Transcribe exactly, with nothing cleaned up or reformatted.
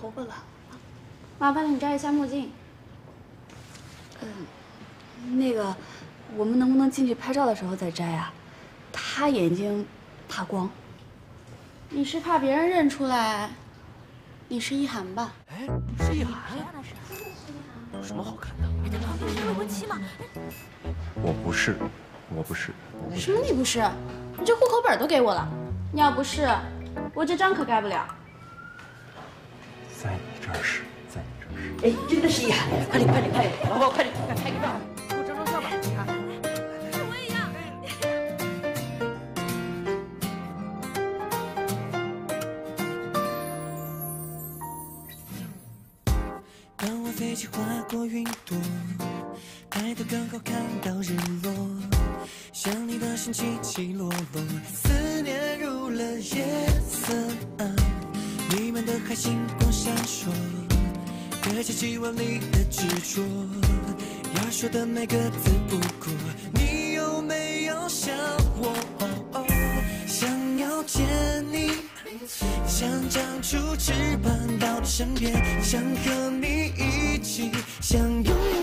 头发了。 麻烦你摘一下墨镜。 嗯，那个，我们能不能进去拍照的时候再摘啊？他眼睛怕光。 你是怕别人认出来你是一涵吧？ 哎，是一涵。有什么好看的？ 你在旁边是未婚妻吗？ 我不是，我不是。 什么你不是？你这户口本都给我了，你要不是，我这章可盖不了。 在你这儿是，在你这儿是。 哎，真的是一涵！快点，快点，快点，宝宝，快点，快拍个照， 给我照张相吧，你看。我也要。 当我飞机划过云朵，抬头刚好看到日落，想你的心起起落落，思念入了夜色啊，弥漫的海星光闪烁，搁起几万里的执着，要说的每个字不过，你有没有想我？哦、想要见你，想长出翅膀到你身边，想和你一起，想拥有。